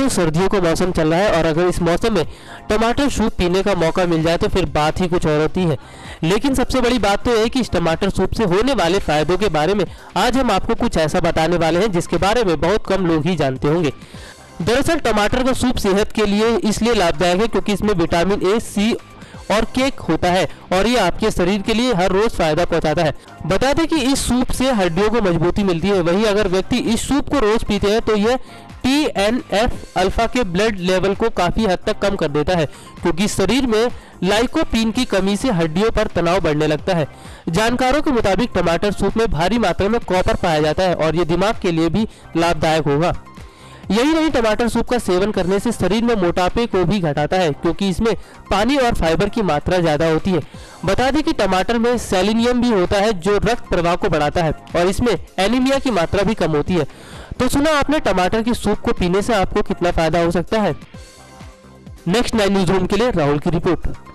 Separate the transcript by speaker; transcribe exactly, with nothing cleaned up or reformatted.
Speaker 1: दोस्तों सर्दियों का मौसम चल रहा है और अगर इस मौसम में टमाटर सूप पीने का मौका मिल जाए तो फिर बात ही कुछ और होती है। लेकिन सबसे बड़ी बात तो है कि इस टमाटर सूप से होने वाले फायदों के बारे में आज हम आपको कुछ ऐसा बताने वाले हैं जिसके बारे में बहुत कम लोग ही जानते होंगे। दरअसल टमाटर का सूप सेहत के लिए इसलिए लाभदायक है क्योंकि इसमें विटामिन ए, सी और केक होता है और ये आपके शरीर के लिए हर रोज फायदा पहुंचाता है। बता दें कि इस सूप से हड्डियों को मजबूती मिलती है। वहीं अगर व्यक्ति इस सूप को रोज पीते हैं तो यह टी एन एफ अल्फा के ब्लड लेवल को काफी हद तक कम कर देता है क्योंकि शरीर में लाइकोपीन की कमी से हड्डियों पर तनाव बढ़ने लगता है। जानकारों के मुताबिक टमाटर सूप में भारी मात्रा में कॉपर पाया जाता है और ये दिमाग के लिए भी लाभदायक होगा। यही नहीं, टमाटर सूप का सेवन करने से शरीर में मोटापे को भी घटाता है क्योंकि इसमें पानी और फाइबर की मात्रा ज्यादा होती है। बता दें कि टमाटर में सेलेनियम भी होता है जो रक्त प्रवाह को बढ़ाता है और इसमें एनीमिया की मात्रा भी कम होती है। तो सुना आपने टमाटर की सूप को पीने से आपको कितना फायदा हो सकता है। नेक्स्ट नाइन न्यूज रूम के लिए राहुल की रिपोर्ट।